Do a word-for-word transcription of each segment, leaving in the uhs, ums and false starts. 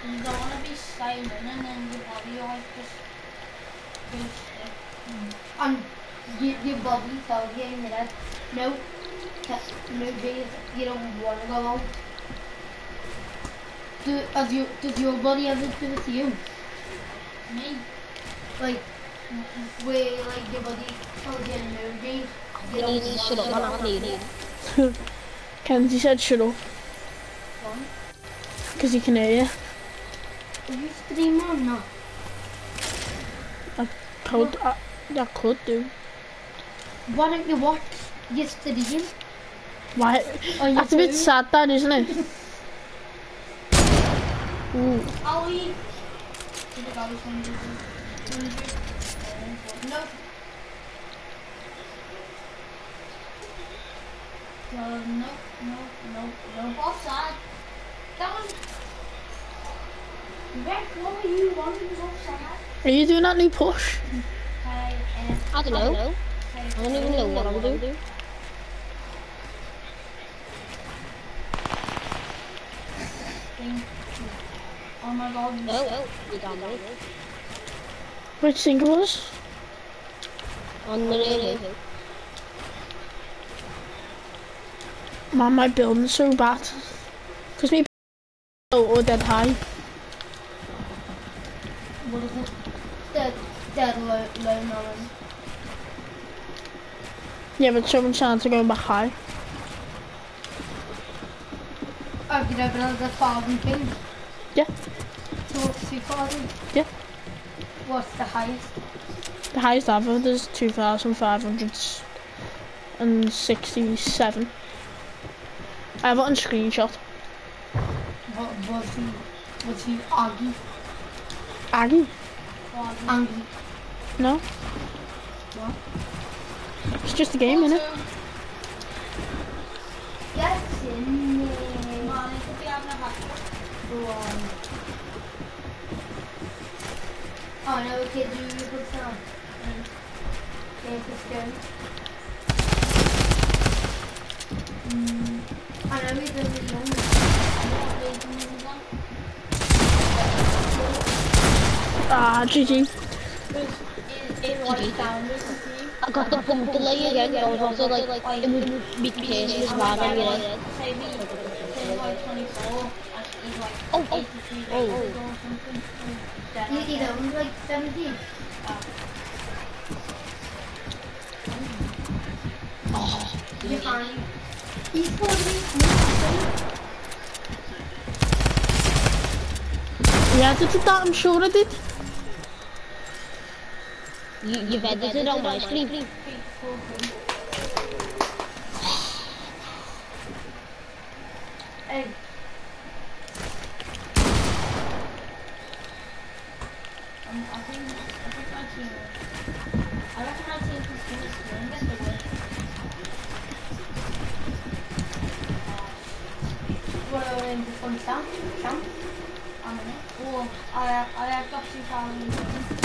You don't want to be silent and then your body always just goes stiff. Mm. And your, your body tells you in your head, no, no days, you don't want to go out. Do, as you, does your body ever do it to you? Me? Like, where like your body tells you no days, you don't want to shut up, go I'm out. Kenzie said shut up. Why? Because he can hear you. Are you streaming or not? I could, I, I could do. Why don't you watch your stream? Why? That's a bit sad, that, isn't it? Ooh. Ollie! Did the guy send you the No. Uh, no, no, no, no. Offside. That was... Rick, what were you wanting was offside? Are you doing that new push? Okay, um, I don't know. okay, I don't even know what I'm doing. thing. Oh my god. No, no, you got me. Which thing it was? On the radio. Man, my building's so bad. Because me low or dead high. What is it? Dead, dead low, low melon. Yeah, but so much chance of going back high. Have you ever had a thousand ping? Yeah. Two, two thousand? Yeah. What's the highest? The highest I've had is two thousand five hundred sixty-seven. I have it on screenshot. What was he? Was he Aggie? Aggie? Aggie? No. What? It's just a game, innit? Yes, in there. Man, it could be having a hack. Go on. Oh no, we can do a good sound. Okay, let's go. Mm. I know we've been really long. Ah, G G. I got the pump delay again, but I was also like, it would be the case as well, you know. Say me, say like twenty-four, and he's like Oh, oh, eighty-three days oh. ago or something. You, you know, he's like seventeen. Oh, You're fine. He's forty. Yeah, I did that, I'm sure I did. you, you've edited on my screen. Hey. Um, I think, I think my team, I reckon my team can still swing at the win. What are we in this one? Champ? Champ? I'm in it. Oh, I have, I have got two thousand wins.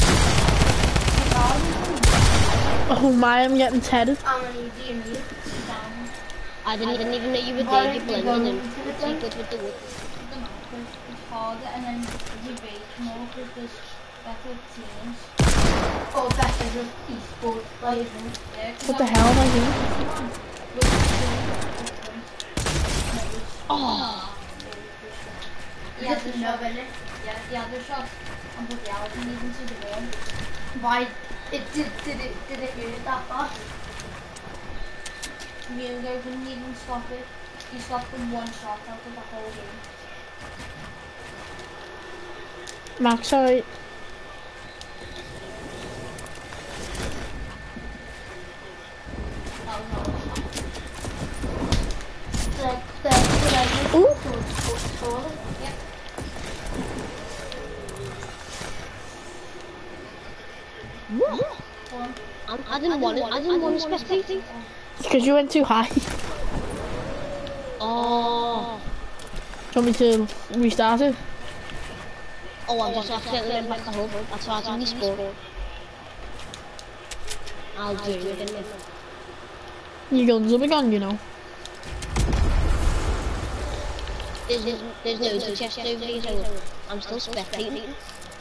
Oh my, I'm getting tethered. How many do you need? I didn't, didn't even know you were Why there, you don't you blended go in. into the So you thing? good with the wood. I don't know, because it's harder and then you bake more because there's better teams. Oh, better than esports players. Yeah, 'cause What the I'm- hell am I doing? Oh, Yeah, Just the no, shot. innit? Yeah, the other shot. And but yeah, I didn't even see the ball. Why? It did, did it, did it move that fast? Mugo couldn't even stop it. He stopped from one shot out of the whole game. Max, sorry. That was all shot. The, the, the, the, Ooh. the, Yep. what? One. I, I didn't want it, I didn't want to spectate. It's because you went too high. Oh, Do you want me to restart it? oh, I'm just accidentally went back to home. That's why I didn't score. I'll do it again. Your guns will be gone, you know. there's, there's, there's loads of chests over here, so I'm still spectating.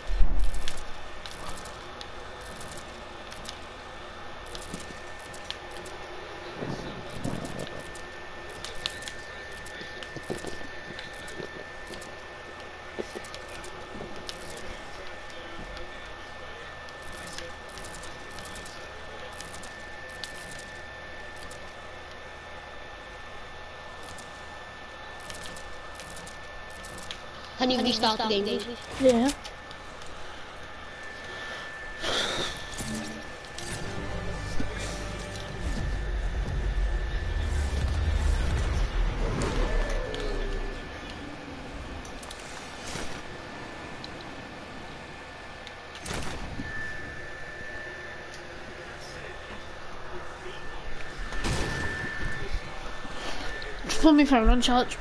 Can you restart the game, please? Yeah. Just put my phone on charge.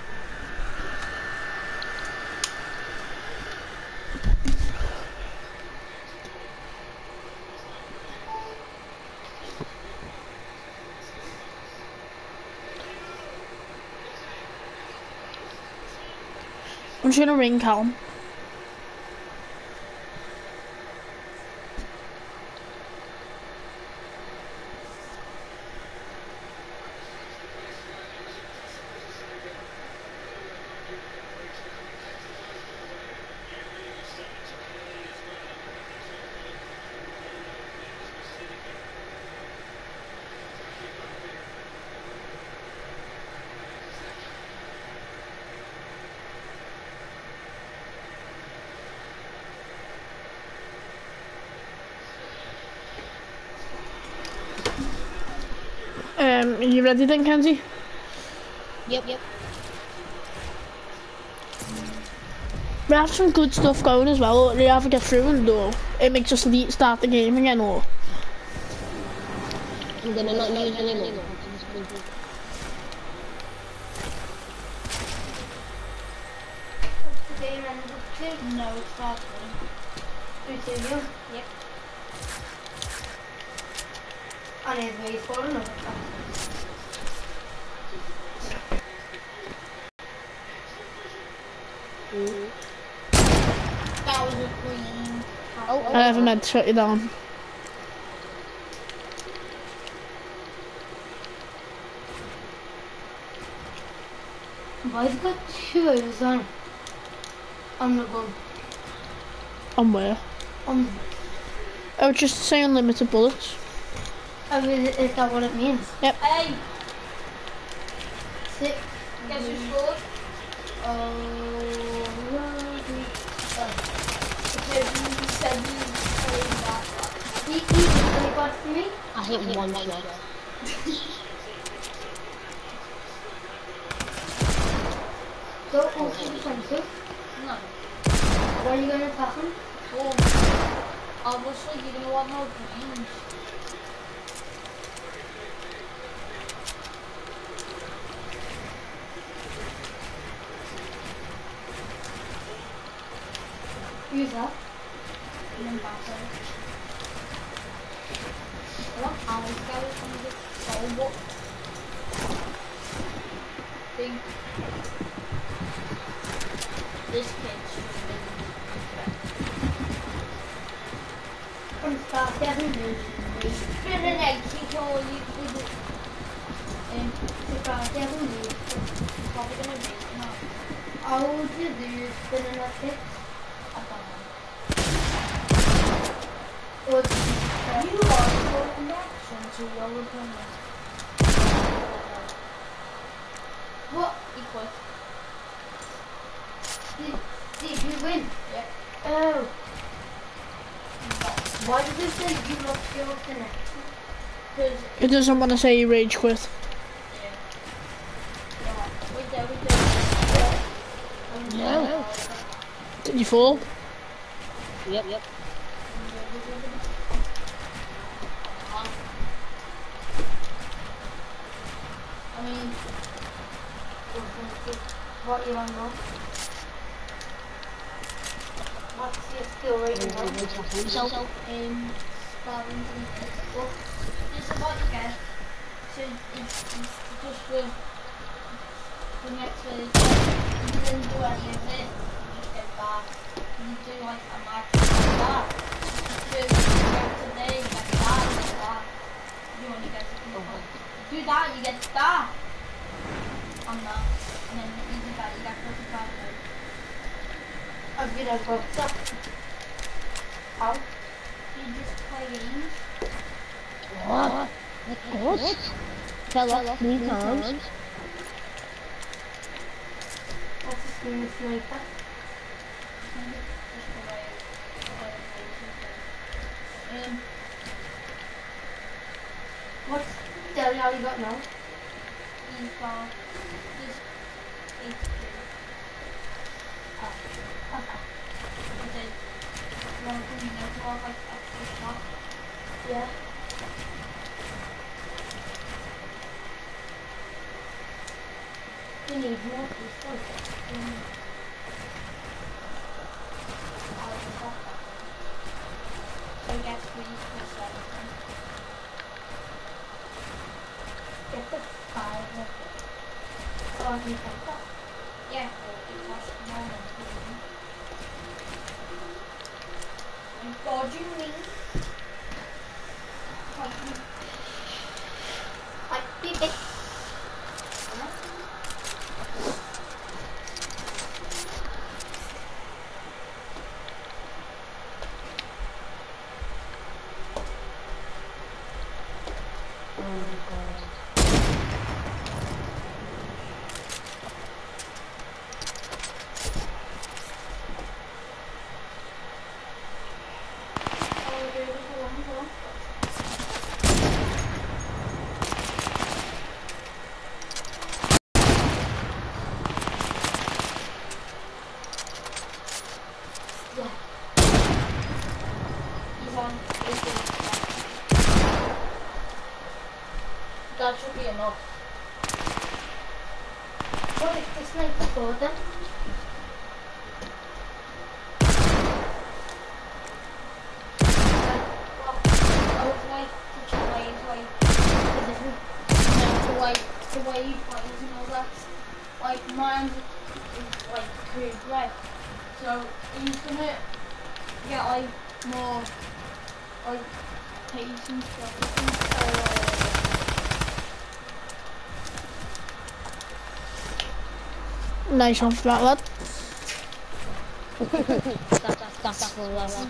I'm just gonna ring Callum. Um, are you ready then, Kenzie? Yep, yep. We have some good stuff going as well. Do you ever get through and or it makes us le start the game again, or? I'm gonna not use anymore. The game ended two? No, it's five. Two two nil. Yep. And he's way for another. Mm. That was a clean. Oh, oh, I never meant to shut you down. Why has it got two hours on it? On the gun. On where? On I would just say unlimited bullets. I mean, is that what it means? Hey, Six. guess who scored? Oh, lovely. Because he said he played that. He, he really got to me. I hit one shot. Go over the defensive. No. Where are you going to attack him? Oh, obviously you're gonna want more games. Who's that? And then back out. What Alice guy is gonna get so what think this kid should From Star Seven. be spin an egg before you did it. Um, Star Seven. it's probably gonna be no, How would you do spinning a six? I don't know. Or You are talking action to your opponent. what? Equal. Did, did you win? Yep. Oh. Why did it say you lost your connection? Because It doesn't want to say you rage quit. yeah. Wait there, wait there. No. Did you fall? Yep, yep. I mean, What you want to know? What's your skill rating now? So, um, Darwin's in well, it's about to get. So it's, it's just for the next phase. You didn't do any of this. You just get back. You do like a match like that. You do like today, you get that, you get that. You only get to do Do that, you get that. On that. And then you do that, you get thirty-five. I'm gonna go stuff. How? You just play games. What? What? Fell off three times. What's the screen sniper? Just the way, the way it goes. Um, What's Delhi all you got now? he's got this H Q. Oh, okay. But then, you want to you know, to have like extra shot. Yeah. You need more people. Um, I'll just have that. So he gets three plus seven. Get the five of it. Oh, you take that. Yeah, well, it costs more than two. And dodging me. Dodging. I did it. He's on eighteen. That should be enough. What is this sniper for then? I would like to try it like the way the way he plays and all that. Like mine is like crude right. So he's gonna get like more like pace and stuff. Nice one for that lad. That's, that's for us.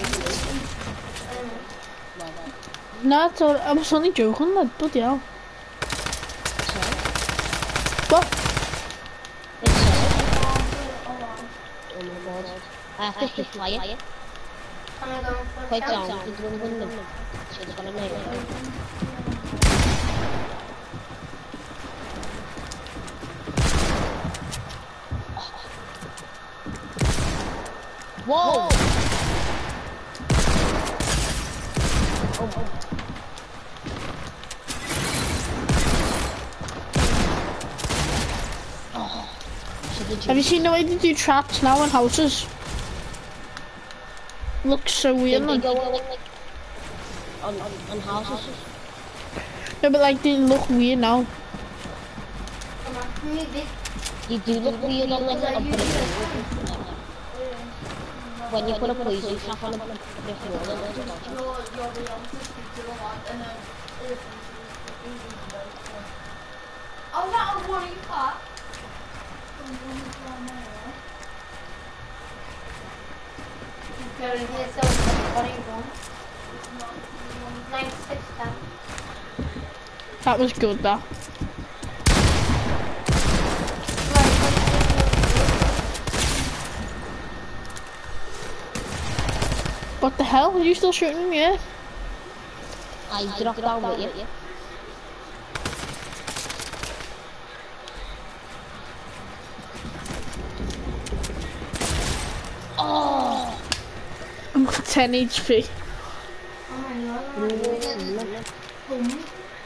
No, it's all, I was only joking lad, bloody hell. What? Oh my god. I have to fly it. Am I going for a Quite count? down. It's one window. She's gonna make it. Whoa! Oh, oh. Oh. Have you seen the way they do traps now in houses? Looks so weird. They Man. go on, like, on, on, on houses. No, but like they look weird now. Come on, give me this. You do look weird on like a when you put a poison trap on the floor. You're you're the young to a lot and then oh that a warning car. Going here, so what do you want? Nine six ten. That was good that. What the hell? Are you still shooting me? Yeah? I dropped down with you. Oh! I'm got ten H P. Oh my god. Boom.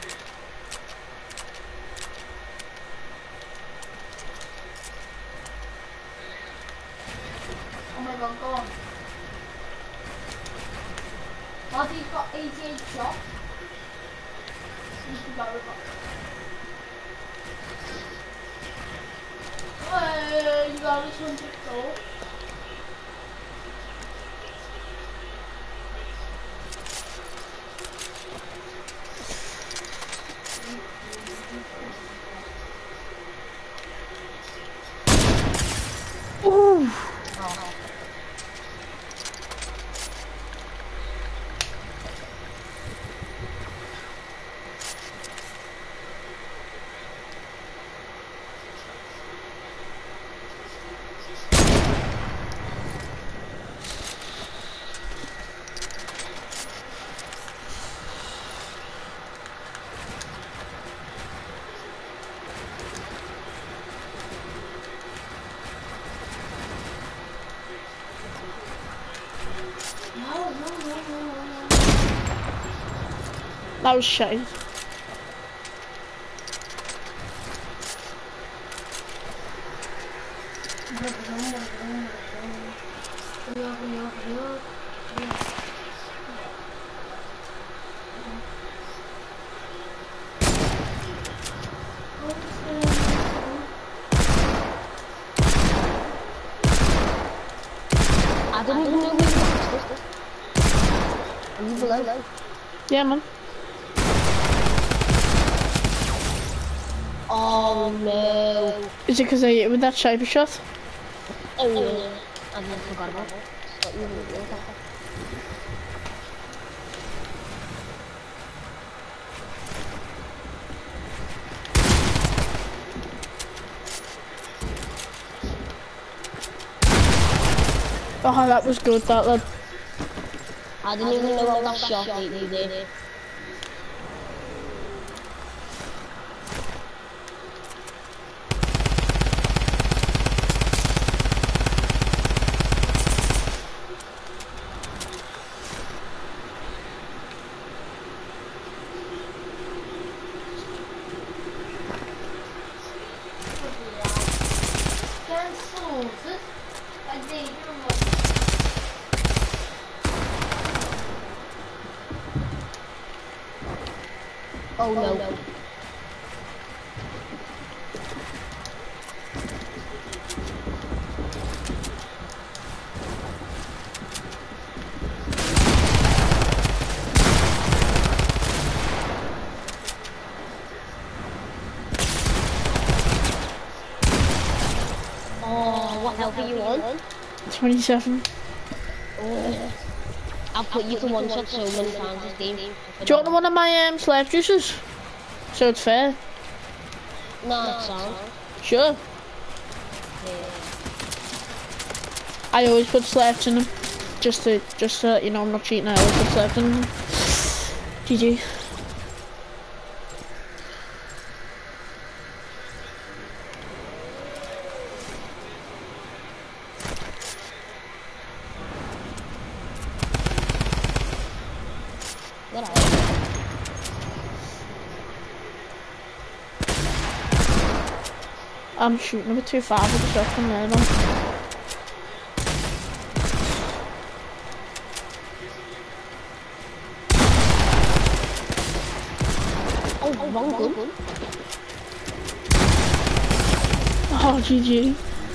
Oh my god, go on. Ozzy's got eighty-eight shots. He's the barrel box. Uh, you got this one to go. Ooh. That was shit. I didn't even know we watched this. Are you below? Yeah, man. Oh no. Is it because I hit it with that sniper shot? Oh yeah. I never forgot about it. But you didn't know that. Oh, that was good, that lad. I didn't even know what that shot that you did. Oh no. no. Oh, what health are you on? twenty-seven. Oh. I've put you to one shot so many times this game. Do you want one of my um, slurp juices? So it's fair. No, it's not. Sure. Yeah. I always put slurps in them. Just to, just so you know I'm not cheating, I always put slurps in them. G G. I'm shooting a bit too far with the shotgun there, man. Oh, wrong gun. Oh, G G.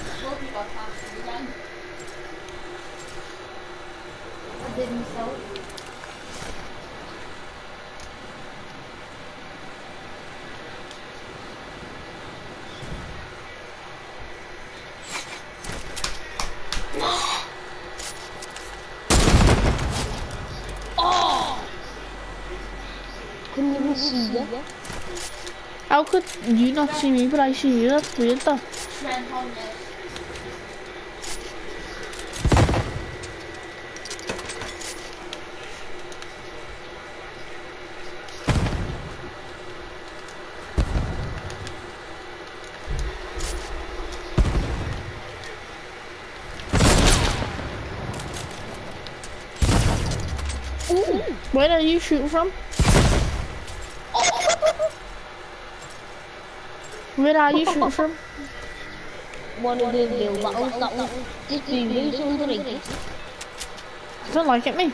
I didn't so. Couldn't even see you. How could you not see me, but I see you? That's weird, though. Trent on this. Where are you shooting from? Where are you shooting from? One of the real battles, that one. This boom is underrated. I don't like it, me.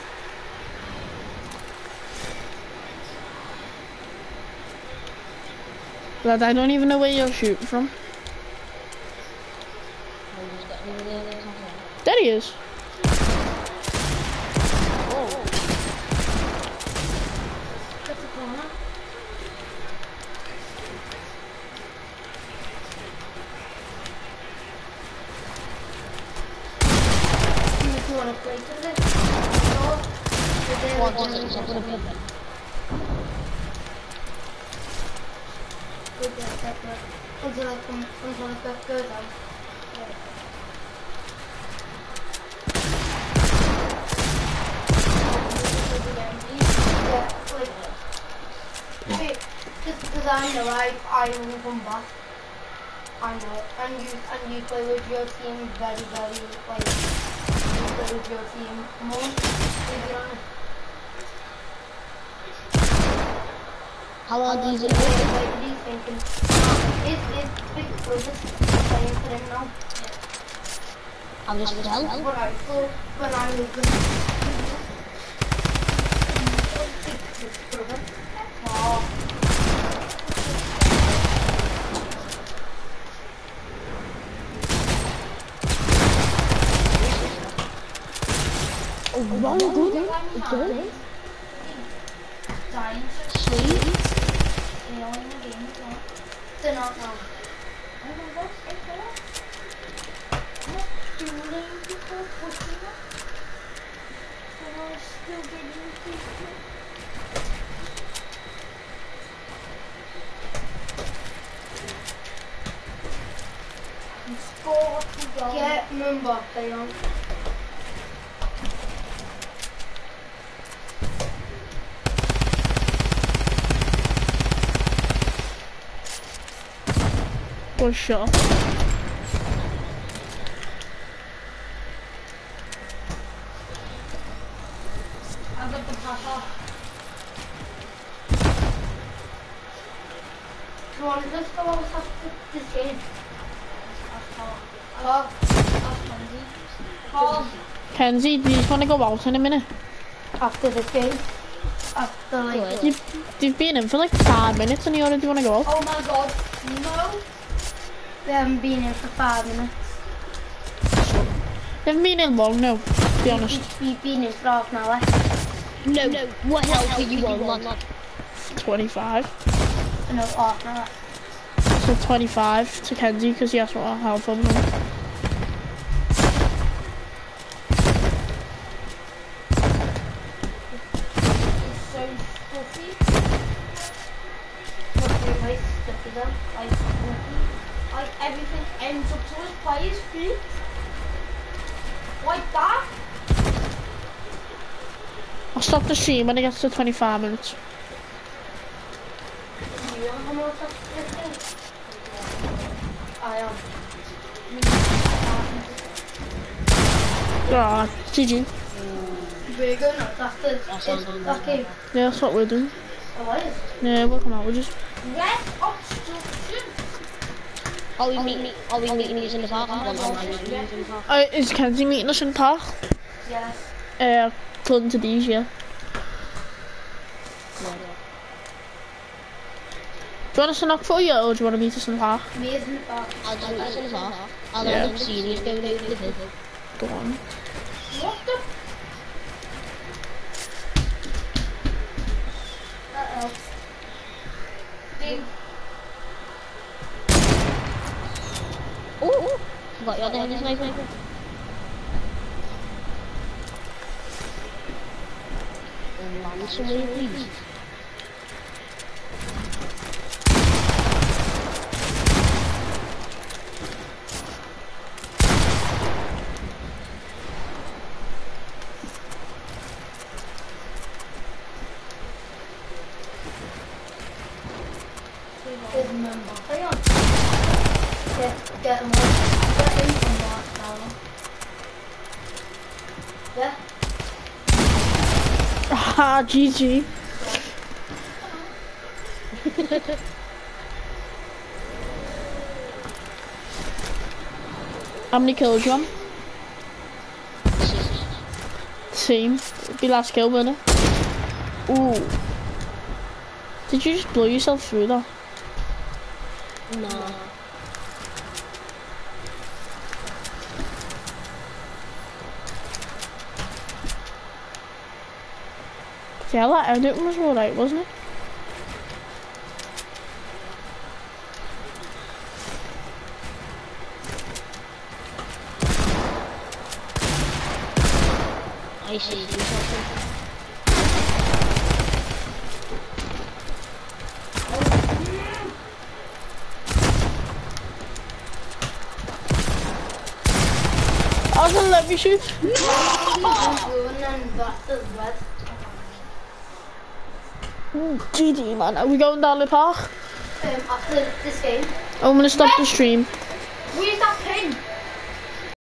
Lad, I don't even know where you're shooting from. There he is. That's a corner. You want to play to this? No. One, one, one, one, one, one. Good, that's separate. Until I come, until I go go down. Yeah, like, just because I know I, I will come back. I know, and you, and you play with your team very, very, like, you play with your team more, to be honest. How long do you do Wait, it? wait, what are you thinking? Is, is Big Brother playing for them now? I'm just tell. What I thought when I was with Big Brother. Oh. Oh, wrong good. Good. Dying. Sweet. You know, in the game as well. They're not now. Oh my gosh, I thought. Not dueling people pushing it. So I was still getting people. And score two goals. Get Mbappe on. For sure. I got the pass off. Come on, let's go after this game. Oh, that's Kenzie. Paul. Kenzie, do you just want to go out in a minute? After this game. After like... Good. You've, you've been in for like five minutes and you already want to go out? Oh my god, no. We haven't been in for five minutes. You haven't been in long, no, to be honest. We've been in for half an hour. No, no. What health are you on, man? twenty-five. No, half an hour. So twenty-five to Kenzie because he asked what health I'm on. It's so stuffy. What's your place stuffy though? Like, stuffy. Like, everything ends up to his player's feet. Like that. I'll stop the stream when it gets to twenty-five minutes. Do you want to come out after this game? I am. Ah, G G. We're going out after this that game. Yeah, that's what we're doing. Oh, it is. Yeah, we'll come out with just. Red obstruction. Are we meeting? Are we meeting these in the park? One, one, one, meeting these in the park. Uh, is Kenzie meeting us in the park? Yes. Uh, according to these, yeah. Do you want us to knock for you or do you want to meet us in the park? Me isn't it back? I'll just meet us in the park. I'll Yeah. let them see these going over the hill. Go on. What the? Uh-oh. Ding. Oh, forgot your name is sniper. Land somewhere, please. There's Mbappe on. Get, get him on. Get him from Barcelona. Yeah. Ah, G G. How many kills you on? Same. Be last kill winner. Ooh. Did you just blow yourself through that? No. Yeah, that editing was alright, wasn't it? I see. Do something. I was gonna let me shoot. Ooh, G G man, are we going down the park? Um, after this game. I'm gonna stop the stream. Where's that pin?